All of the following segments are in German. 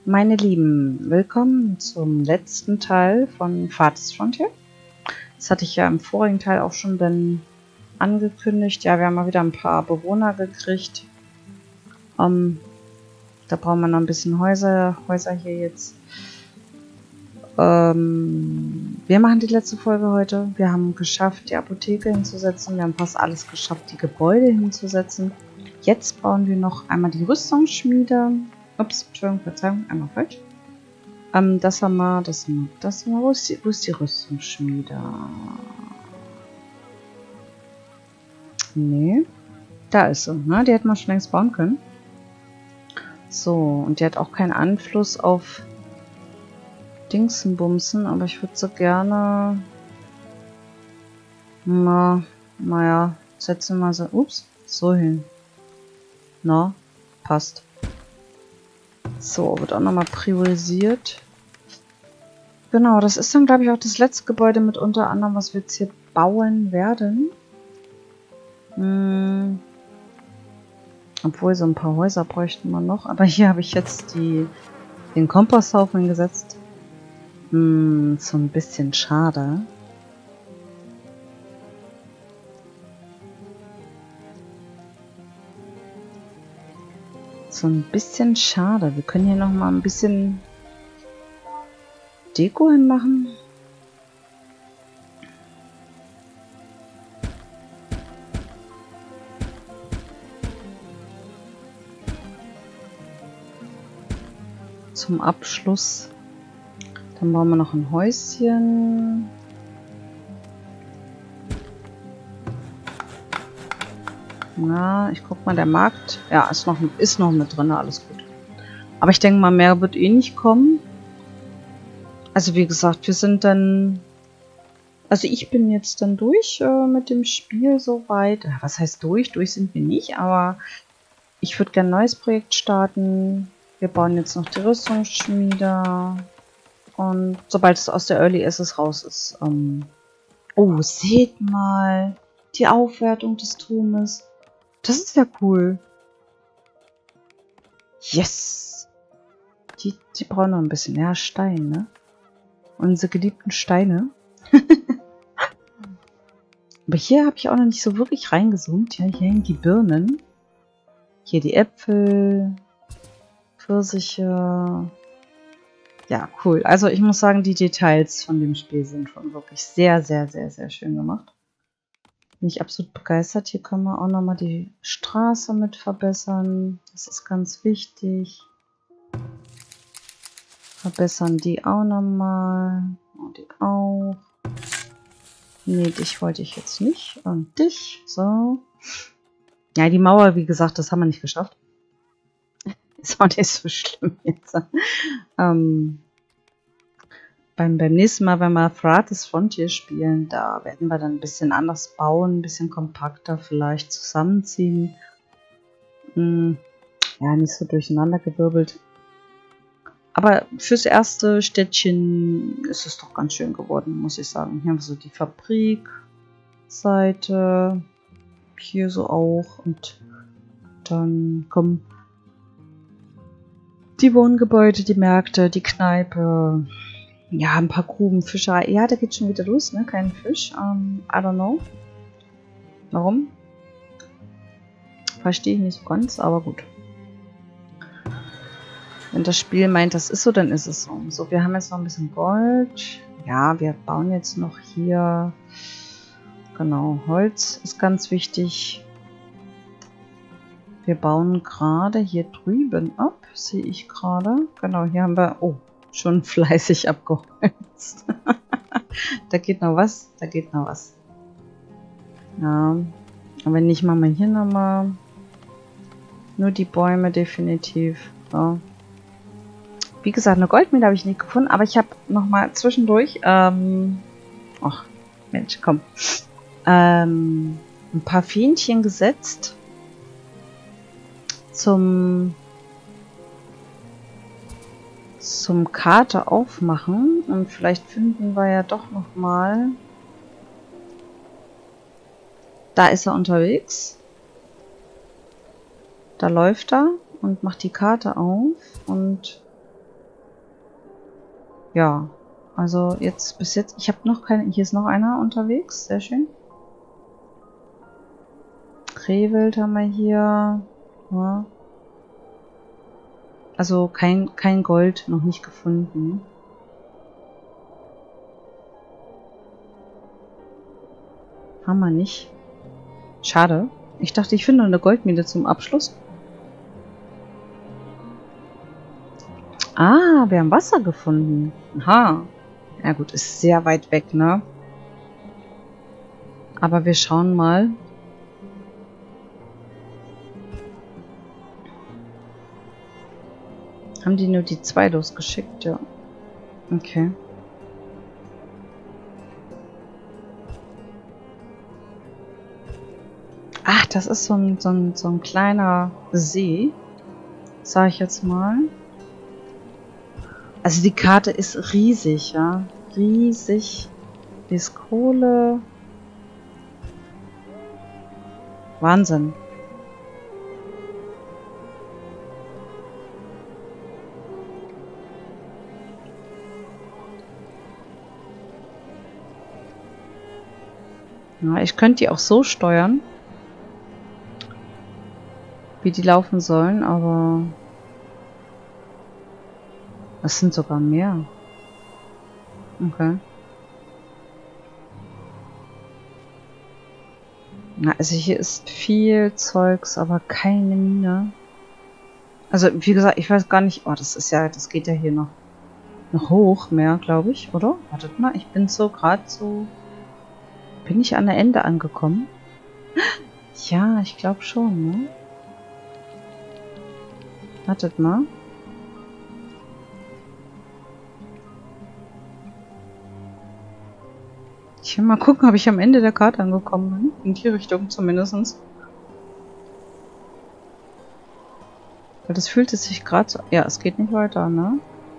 Meine Lieben, willkommen zum letzten Teil von Farthest Frontier. Das hatte ich ja im vorigen Teil auch schon dann angekündigt. Ja, wir haben mal wieder ein paar Bewohner gekriegt. Da brauchen wir noch ein bisschen Häuser hier jetzt. Wir machen die letzte Folge heute. Wir haben geschafft, die Apotheke hinzusetzen. Wir haben fast alles geschafft, die Gebäude hinzusetzen. Jetzt bauen wir noch einmal die Rüstungsschmiede. Ups, Entschuldigung, Verzeihung, einmal falsch. Das haben wir. Wo ist die Rüstungsschmiede? Nee. Da ist sie, ne? Die hätten wir schon längst bauen können. So, und die hat auch keinen Einfluss auf Dingsenbumsen, aber ich würde so gerne. Naja, setzen wir so. Ups, so hin. Na, passt. So, wird auch nochmal priorisiert. Genau, das ist dann, glaube ich, auch das letzte Gebäude mit unter anderem, was wir jetzt hier bauen werden. Obwohl, so ein paar Häuser bräuchten wir noch. Aber hier habe ich jetzt den Komposthaufen gesetzt. So ein bisschen schade. So ein bisschen schade. Wir können hier noch mal ein bisschen Deko hinmachen. Zum Abschluss. Dann bauen wir noch ein Häuschen. Na, ich guck mal, der Markt. Ja, ist noch mit drin, alles gut. Aber ich denke mal, mehr wird eh nicht kommen. Also wie gesagt, wir sind dann. Also ich bin jetzt dann durch mit dem Spiel soweit. Was heißt durch? Durch sind wir nicht, aber ich würde gerne ein neues Projekt starten. Wir bauen jetzt noch die Rüstungsschmiede. Und sobald es aus der Early Access raus ist. Oh, seht mal. Die Aufwertung des Turmes. Das ist ja cool. Yes. Die brauchen noch ein bisschen. Ja, Stein, ne? Unsere geliebten Steine. Aber hier habe ich auch noch nicht so wirklich reingezoomt. Ja, hier hängen die Birnen. Hier die Äpfel. Pfirsiche. Ja, cool. Also ich muss sagen, die Details von dem Spiel sind schon wirklich sehr, sehr, sehr, sehr schön gemacht. Bin ich absolut begeistert. Hier können wir auch nochmal die Straße mit verbessern. Das ist ganz wichtig. Verbessern die auch nochmal. Und die auch. Nee, dich wollte ich jetzt nicht. Und dich. So. Ja, die Mauer, wie gesagt, das haben wir nicht geschafft. Ist auch nicht so schlimm jetzt. Beim nächsten Mal, wenn wir Farthest Frontier spielen, da werden wir dann ein bisschen anders bauen, ein bisschen kompakter vielleicht zusammenziehen. Ja, nicht so durcheinandergewirbelt. Aber fürs erste Städtchen ist es doch ganz schön geworden, muss ich sagen. Hier haben wir so die Fabrikseite. Hier so auch. Und dann kommen die Wohngebäude, die Märkte, die Kneipe. Ja, ein paar Gruben, Fischerei. Ja, da geht schon wieder los, ne? Kein Fisch. I don't know. Warum? Verstehe ich nicht so ganz, aber gut. Wenn das Spiel meint, das ist so, dann ist es so. So, wir haben jetzt noch ein bisschen Gold. Ja, wir bauen jetzt noch hier. Genau, Holz ist ganz wichtig. Wir bauen gerade hier drüben ab, sehe ich gerade. Genau, hier haben wir... Oh, schon fleißig abgeholzt. Da geht noch was, da geht noch was. Ja, aber wenn nicht, machen wir hier nochmal. Nur die Bäume definitiv. So. Wie gesagt, eine Goldmine habe ich nicht gefunden, aber ich habe nochmal zwischendurch, ach Mensch, komm, ein paar Fähnchen gesetzt zum Karte aufmachen und vielleicht finden wir ja doch noch mal. Da ist er unterwegs. Da läuft er und macht die Karte auf und Ja, also jetzt bis jetzt, ich habe noch keine, hier ist noch einer unterwegs, sehr schön. Rehwild haben wir hier. Ja. Also kein Gold, noch nicht gefunden. Haben wir nicht. Schade. Ich dachte, ich finde eine Goldmine zum Abschluss. Ah, wir haben Wasser gefunden. Aha. Ja gut, ist sehr weit weg, ne? Aber wir schauen mal. Haben die nur die 2 losgeschickt? Ja. Okay. Ach, das ist so ein kleiner See. Sag ich jetzt mal. Also die Karte ist riesig, ja. Riesig. Die ist Kohle. Wahnsinn. Ja, ich könnte die auch so steuern, wie die laufen sollen, aber es sind sogar mehr. Okay. Na, also hier ist viel Zeugs, aber keine Mine. Also wie gesagt, ich weiß gar nicht. Oh, das geht ja hier noch hoch mehr, glaube ich, oder? Wartet mal, ich bin so gerade so. Bin ich an der Ende angekommen? Ja, ich glaube schon, ne? Wartet mal. Ich will mal gucken, ob ich am Ende der Karte angekommen bin. In die Richtung zumindest. Weil das fühlt es sich gerade so... Ja, es geht nicht weiter, ne?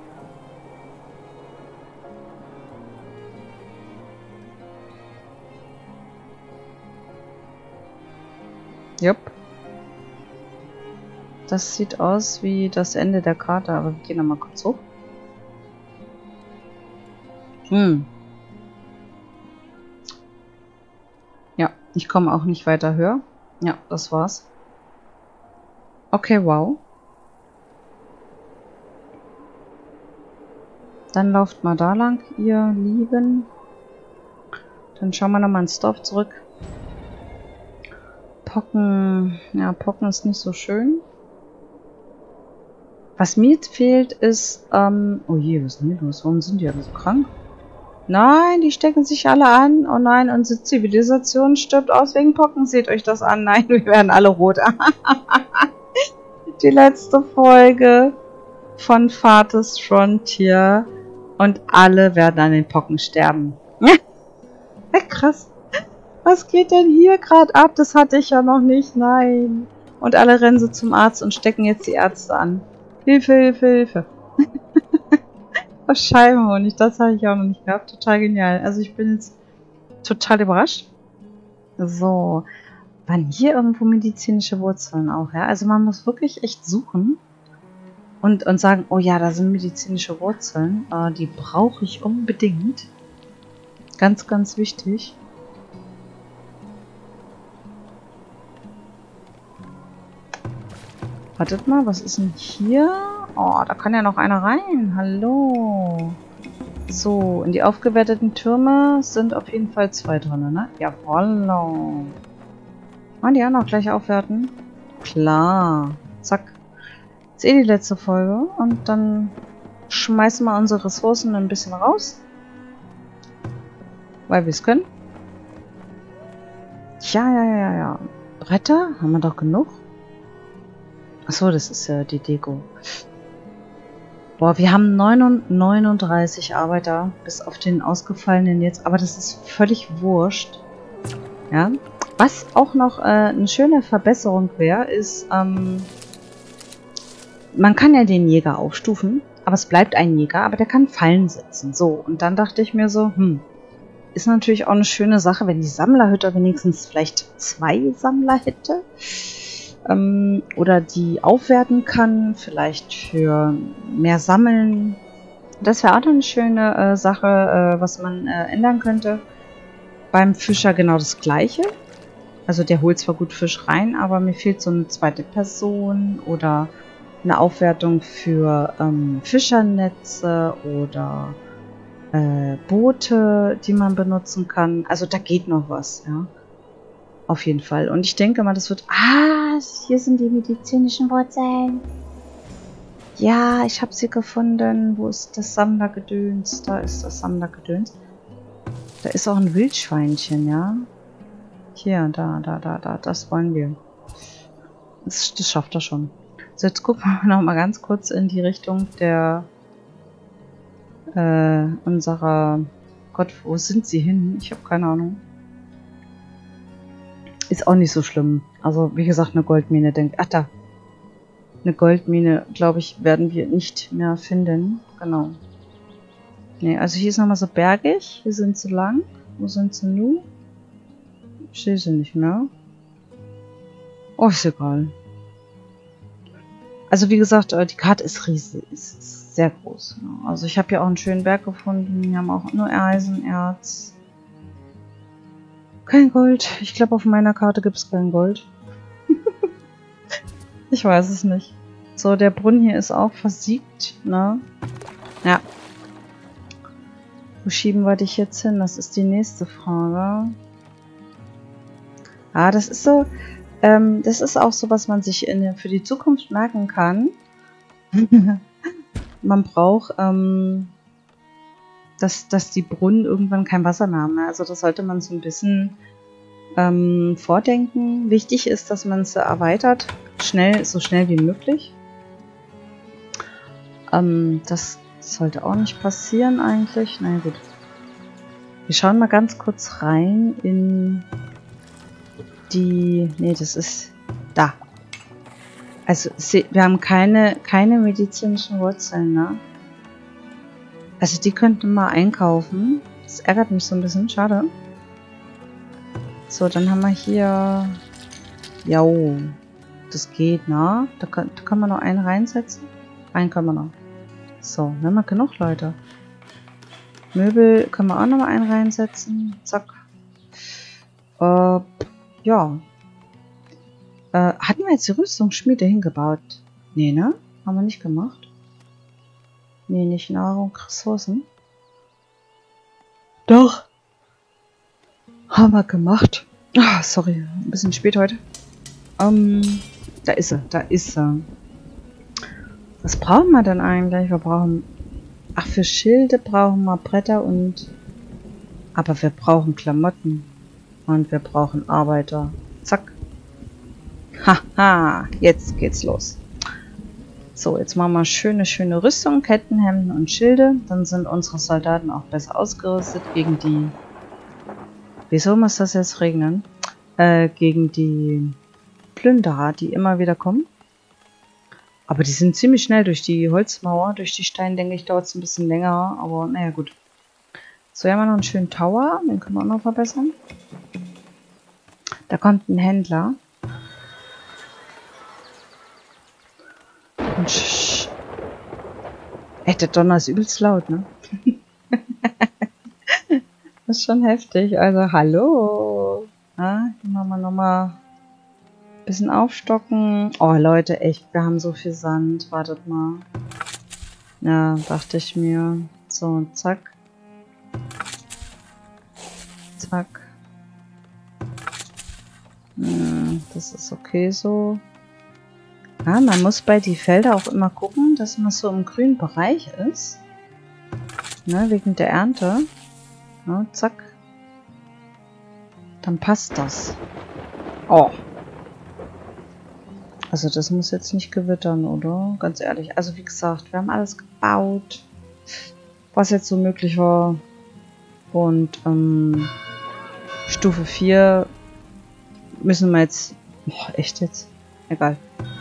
Jupp. Das sieht aus wie das Ende der Karte, aber wir gehen nochmal kurz hoch. Ja, ich komme auch nicht weiter höher. Ja, das war's. Okay, wow. Dann lauft mal da lang, ihr Lieben. Dann schauen wir nochmal ins Dorf zurück. Pocken. Ja, Pocken ist nicht so schön. Was mir jetzt fehlt ist, oh je, was ist denn hier los? Warum sind die alle so krank? Nein, die stecken sich alle an. Oh nein, unsere Zivilisation stirbt aus wegen Pocken. Seht euch das an. Nein, wir werden alle rot. Die letzte Folge von Farthest Frontier. Und alle werden an den Pocken sterben. Krass. Was geht denn hier gerade ab? Das hatte ich ja noch nicht. Nein. Und alle rennen so zum Arzt und stecken jetzt die Ärzte an. Hilfe, Hilfe, Hilfe. Oh, Scheibenhonig, das habe ich auch noch nicht gehabt. Total genial. Also ich bin jetzt total überrascht. So. Waren hier irgendwo medizinische Wurzeln auch, ja? Also man muss wirklich echt suchen und sagen, oh ja, da sind medizinische Wurzeln. Die brauche ich unbedingt. Ganz, ganz wichtig. Wartet mal, was ist denn hier? Oh, da kann ja noch einer rein. Hallo. So, in die aufgewerteten Türme sind auf jeden Fall 2 drin, ne? Jawoll. Wollen die auch noch gleich aufwerten? Klar. Zack. Ist eh die letzte Folge. Und dann schmeißen wir unsere Ressourcen ein bisschen raus. Weil wir es können. Ja. Retter? Haben wir doch genug? Achso, das ist ja die Deko. Boah, wir haben 39 Arbeiter, bis auf den ausgefallenen jetzt. Aber das ist völlig wurscht. Ja. Was auch noch eine schöne Verbesserung wäre, ist, man kann ja den Jäger aufstufen, aber es bleibt ein Jäger, aber der kann Fallen setzen. So, und dann dachte ich mir so, ist natürlich auch eine schöne Sache, wenn die Sammlerhütte wenigstens vielleicht 2 Sammler hätte. Oder die aufwerten kann, vielleicht für mehr Sammeln. Das wäre auch noch eine schöne Sache, was man ändern könnte. Beim Fischer genau das gleiche. Also der holt zwar gut Fisch rein, aber mir fehlt so eine zweite Person oder eine Aufwertung für Fischernetze oder Boote, die man benutzen kann. Also da geht noch was, ja. Auf jeden Fall. Und ich denke mal, das wird... Ah, hier sind die medizinischen Wurzeln. Ja, ich habe sie gefunden. Wo ist das Sammlergedöns? Da ist das Sammlergedöns. Da ist auch ein Wildschweinchen, ja. Hier, da. Das wollen wir. Das schafft er schon. So, jetzt gucken wir noch mal ganz kurz in die Richtung der... unserer... Gott, wo sind sie hin? Ich habe keine Ahnung. Ist auch nicht so schlimm. Also, wie gesagt, eine Goldmine denkt... Ach, da. Eine Goldmine, glaube ich, werden wir nicht mehr finden. Genau. Ne, also hier ist nochmal so bergig. Hier sind sie lang. Wo sind sie nun? Ich sehe sie nicht mehr. Oh, ist egal. Also wie gesagt, die Karte ist riesig. Ist sehr groß. Ja. Also ich habe hier auch einen schönen Berg gefunden. Wir haben auch nur Eisenerz. Kein Gold. Ich glaube, auf meiner Karte gibt es kein Gold. Ich weiß es nicht. So, der Brunnen hier ist auch versiegt, ne? Ja. Wo schieben wir dich jetzt hin? Das ist die nächste Frage. Ah, das ist so... das ist auch so, was man sich für die Zukunft merken kann. Man braucht, dass die Brunnen irgendwann kein Wasser mehr haben. Also das sollte man so ein bisschen vordenken. Wichtig ist, dass man es erweitert. So schnell wie möglich. Das sollte auch nicht passieren eigentlich. Na gut. Wir schauen mal ganz kurz rein in die... Nee, das ist da. Also, wir haben keine medizinischen Wurzeln, ne? Also, die könnten wir mal einkaufen. Das ärgert mich so ein bisschen. Schade. So, dann haben wir hier... Jo. Das geht, ne? Da kann man noch einen reinsetzen. Einen können wir noch. So, dann haben wir genug, Leute. Möbel können wir auch noch mal einen reinsetzen. Zack. Ja. Hatten wir jetzt die Rüstungsschmiede hingebaut? Nee, ne? Haben wir nicht gemacht. Nee, nicht Nahrung, Ressourcen. Doch. Haben wir gemacht. Ah, sorry, ein bisschen spät heute. Da ist er, da ist er. Was brauchen wir denn eigentlich? Wir brauchen... Ach, für Schilde brauchen wir Bretter und... Aber wir brauchen Klamotten. Und wir brauchen Arbeiter. Zack. Haha, jetzt geht's los. So, jetzt machen wir schöne Rüstung, Kettenhemden und Schilde. Dann sind unsere Soldaten auch besser ausgerüstet gegen die... Wieso muss das jetzt regnen? Gegen die Plünderer, die immer wieder kommen. Aber die sind ziemlich schnell durch die Holzmauer. Durch die Steine, denke ich, dauert es ein bisschen länger. Aber naja, gut. So, hier haben wir noch einen schönen Tower. Den können wir auch noch verbessern. Da kommt ein Händler. Und ey, der Donner ist übelst laut, ne? Das ist schon heftig. Also, hallo. Ja, hier machen wir nochmal ein bisschen aufstocken. Oh, Leute, echt, wir haben so viel Sand. Wartet mal. Ja, dachte ich mir. So, zack. Zack. Das ist okay so. Ja, man muss bei die Felder auch immer gucken, dass man so im grünen Bereich ist. Ne, wegen der Ernte. Ja, zack. Dann passt das. Oh. Also das muss jetzt nicht gewittern, oder? Ganz ehrlich. Also wie gesagt, wir haben alles gebaut, was jetzt so möglich war. Und Stufe 4 müssen wir jetzt... Boah, echt jetzt? Egal.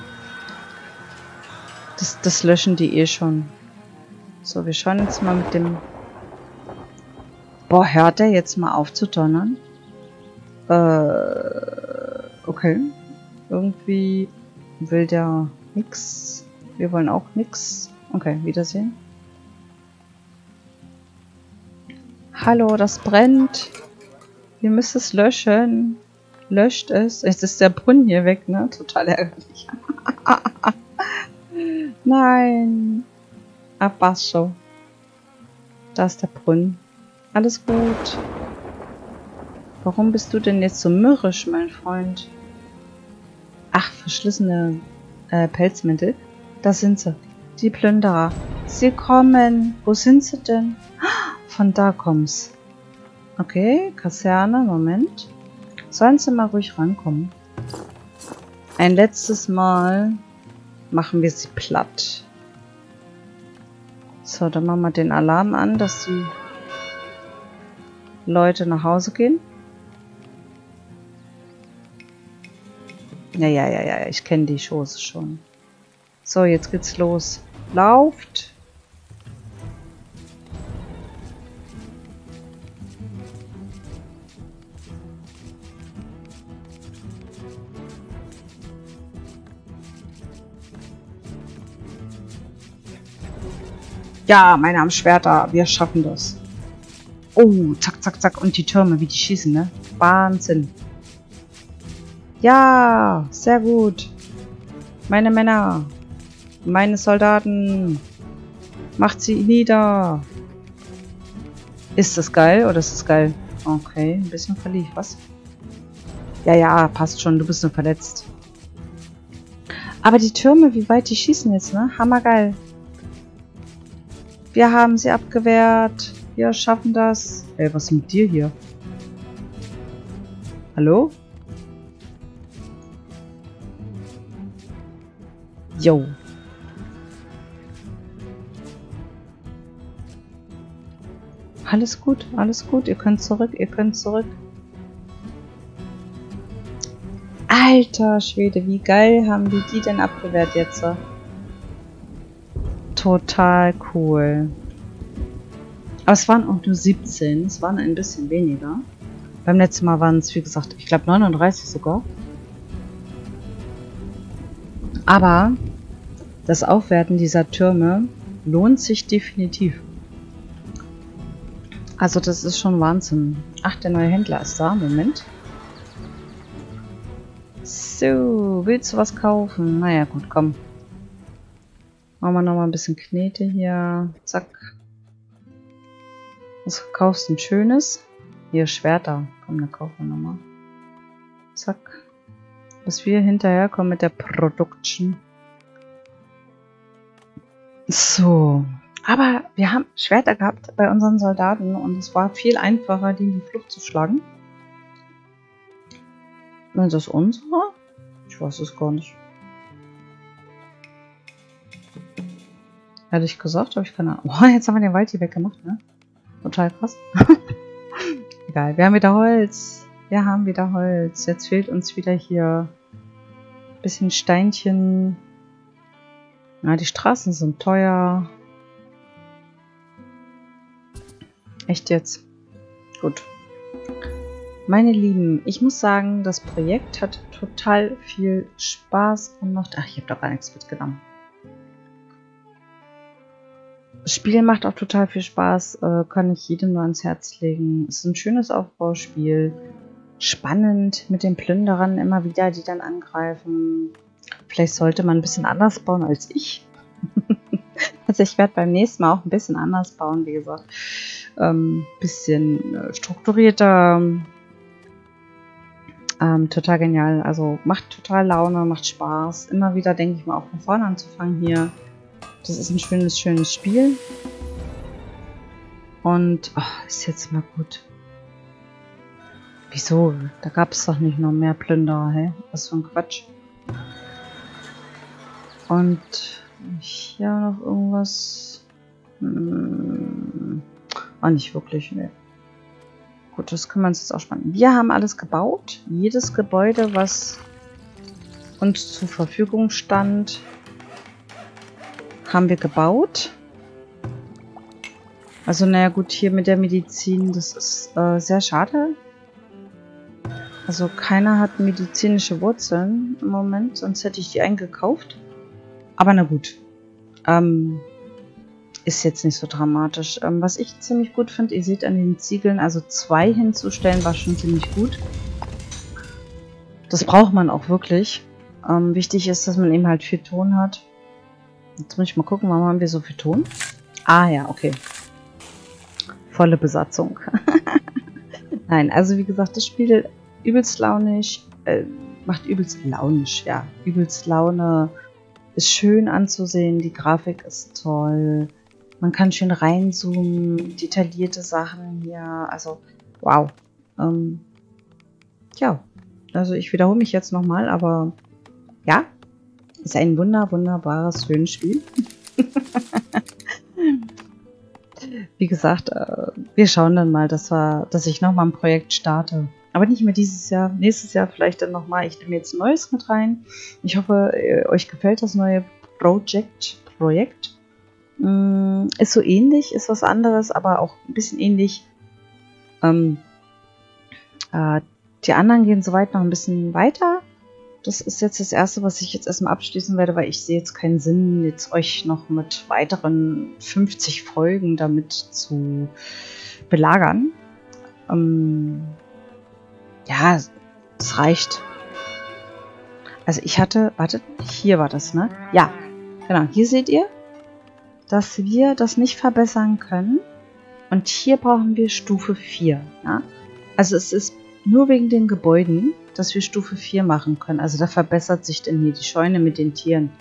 Das löschen die eh schon. So, wir schauen jetzt mal mit dem... Boah, hört der jetzt mal auf zu donnern? Okay. Irgendwie will der nix. Wir wollen auch nix. Okay, Wiedersehen. Hallo, das brennt. Ihr müsst es löschen. Löscht es. Jetzt ist der Brunnen hier weg, ne? Total ärgerlich. Nein. Abwaschung. Da ist der Brunnen. Alles gut. Warum bist du denn jetzt so mürrisch, mein Freund? Ach, verschlissene Pelzmäntel. Da sind sie. Die Plünderer. Sie kommen. Wo sind sie denn? Von da kommt's. Okay, Kaserne, Moment. Sollen sie mal ruhig rankommen. Ein letztes Mal machen wir sie platt. So, dann machen wir den Alarm an, dass die Leute nach Hause gehen. Ja, ich kenne die Chose schon. So, jetzt geht's los. Lauft! Ja, meine am Schwerter. Wir schaffen das. Oh, zack, zack, zack. Und die Türme, wie die schießen, ne? Wahnsinn. Ja, sehr gut. Meine Männer. Meine Soldaten. Macht sie nieder. Ist das geil oder ist das geil? Okay, ein bisschen verlief, was? Ja, passt schon. Du bist nur verletzt. Aber die Türme, wie weit die schießen jetzt, ne? Hammergeil. Wir haben sie abgewehrt. Wir schaffen das. Ey, was ist mit dir hier? Hallo? Jo. Alles gut, alles gut. Ihr könnt zurück, ihr könnt zurück. Alter Schwede, wie geil haben die denn abgewehrt jetzt? Total cool. Aber es waren auch nur 17. Es waren ein bisschen weniger. Beim letzten Mal waren es, wie gesagt, ich glaube 39 sogar. Aber das Aufwerten dieser Türme lohnt sich definitiv. Also das ist schon Wahnsinn. Ach, der neue Händler ist da. Moment. So, willst du was kaufen? Naja, gut, komm. Machen wir nochmal ein bisschen Knete hier. Zack. Was kaufst du denn Schönes? Hier, Schwerter. Komm, dann kaufen wir nochmal. Zack. Bis wir hinterherkommen mit der Production. So. Aber wir haben Schwerter gehabt bei unseren Soldaten und es war viel einfacher, die in die Flucht zu schlagen. Ist das unsere? Ich weiß es gar nicht. Ehrlich gesagt, habe ich keine Ahnung. Oh, jetzt haben wir den Wald hier weggemacht, ne? Total krass. Egal, wir haben wieder Holz. Wir haben wieder Holz. Jetzt fehlt uns wieder hier ein bisschen Steinchen. Na, die Straßen sind teuer. Echt jetzt? Gut. Meine Lieben, ich muss sagen, das Projekt hat total viel Spaß gemacht. Ach, ich habe doch gar nichts mitgenommen. Das Spiel macht auch total viel Spaß, kann ich jedem nur ans Herz legen. Es ist ein schönes Aufbauspiel. Spannend mit den Plünderern immer wieder, die dann angreifen. Vielleicht sollte man ein bisschen anders bauen als ich. Also ich werde beim nächsten Mal auch ein bisschen anders bauen, wie gesagt. Bisschen strukturierter. Total genial. Also macht total Laune, macht Spaß. Immer wieder denke ich mal auch von vorne anzufangen hier. Das ist ein schönes Spiel. Und ist jetzt mal gut. Wieso? Da gab es doch nicht noch mehr Plünderer, hä? Was für ein Quatsch. Und hier noch irgendwas. Auch nicht wirklich, ne. Gut, das können wir uns jetzt ausspannen. Wir haben alles gebaut. Jedes Gebäude, was uns zur Verfügung stand, haben wir gebaut. Also naja gut, hier mit der Medizin, das ist sehr schade. Also keiner hat medizinische Wurzeln im Moment, sonst hätte ich die eingekauft. Aber na gut. ist jetzt nicht so dramatisch. Was ich ziemlich gut finde, ihr seht an den Ziegeln, also 2 hinzustellen, war schon ziemlich gut. Das braucht man auch wirklich. Wichtig ist, dass man eben halt viel Ton hat. Jetzt muss ich mal gucken, warum haben wir so viel Ton? Ah ja, okay. Volle Besatzung. Nein, also wie gesagt, das Spiel übelst launisch, macht übelst launisch, ja. Übelst Laune, ist schön anzusehen, die Grafik ist toll. Man kann schön reinzoomen, detaillierte Sachen hier, also wow. Ja, also ich wiederhole mich jetzt nochmal, aber ja, ist ein wunderbares Höhenspiel. Wie gesagt, wir schauen dann mal, dass ich nochmal ein Projekt starte. Aber nicht mehr dieses Jahr, nächstes Jahr vielleicht dann nochmal. Ich nehme jetzt Neues mit rein. Ich hoffe, euch gefällt das neue Projekt. Ist so ähnlich, ist was anderes, aber auch ein bisschen ähnlich. Die anderen gehen soweit noch ein bisschen weiter. Das ist jetzt das erste, was ich jetzt erstmal abschließen werde, weil ich sehe jetzt keinen Sinn, jetzt euch noch mit weiteren 50 Folgen damit zu belagern. Ja, es reicht. Also ich hatte, wartet, hier war das, ne? Ja, genau, hier seht ihr, dass wir das nicht verbessern können. Und hier brauchen wir Stufe 4. Ja? Also es ist nur wegen den Gebäuden, dass wir Stufe 4 machen können. Also da verbessert sich denn hier die Scheune mit den Tieren.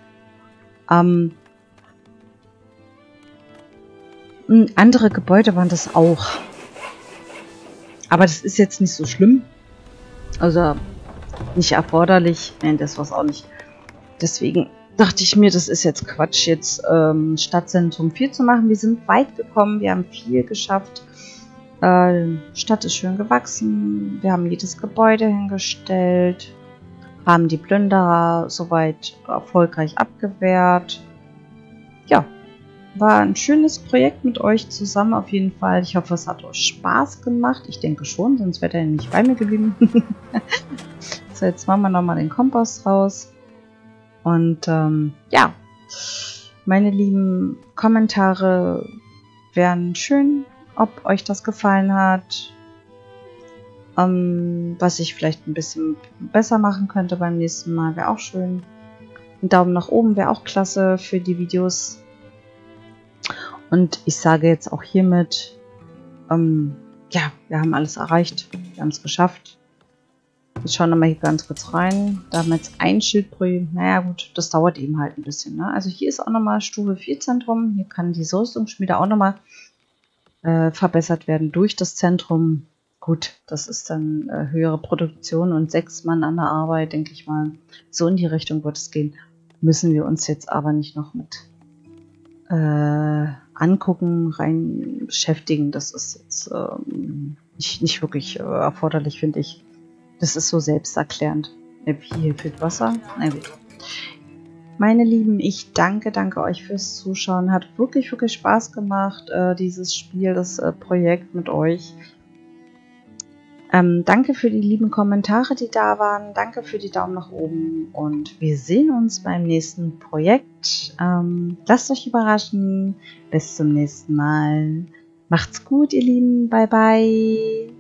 Andere Gebäude waren das auch. Aber das ist jetzt nicht so schlimm. Also nicht erforderlich. Nein, das war es auch nicht. Deswegen dachte ich mir, das ist jetzt Quatsch, jetzt Stadtzentrum 4 zu machen. Wir sind weit gekommen, wir haben viel geschafft. Stadt ist schön gewachsen, wir haben jedes Gebäude hingestellt, haben die Plünderer soweit erfolgreich abgewehrt. Ja, war ein schönes Projekt mit euch zusammen auf jeden Fall. Ich hoffe, es hat euch Spaß gemacht. Ich denke schon, sonst wäre er nicht bei mir geblieben. So, jetzt machen wir nochmal den Kompass raus. Und ja, meine lieben Kommentare wären schön, ob euch das gefallen hat, was ich vielleicht ein bisschen besser machen könnte beim nächsten Mal, wäre auch schön. Ein Daumen nach oben wäre auch klasse für die Videos. Und ich sage jetzt auch hiermit, ja, wir haben alles erreicht, wir haben es geschafft. Jetzt schauen wir mal hier ganz kurz rein. Da haben wir jetzt ein Schildprojekt. Naja gut, das dauert eben halt ein bisschen. Ne? Also hier ist auch nochmal Stufe 4 Zentrum. Hier kann die Rüstungsschmiede auch nochmal verbessert werden durch das Zentrum. Gut, das ist dann höhere Produktion und 6 Mann an der Arbeit, denke ich mal. So in die Richtung wird es gehen. Müssen wir uns jetzt aber nicht noch mit angucken, rein beschäftigen. Das ist jetzt nicht wirklich erforderlich, finde ich. Das ist so selbsterklärend. Hier fehlt Wasser. Na gut. Meine Lieben, ich danke euch fürs Zuschauen. Hat wirklich Spaß gemacht, dieses Spiel, das Projekt mit euch. Danke für die lieben Kommentare, die da waren. Danke für die Daumen nach oben. Und wir sehen uns beim nächsten Projekt. Lasst euch überraschen. Bis zum nächsten Mal. Macht's gut, ihr Lieben. Bye, bye.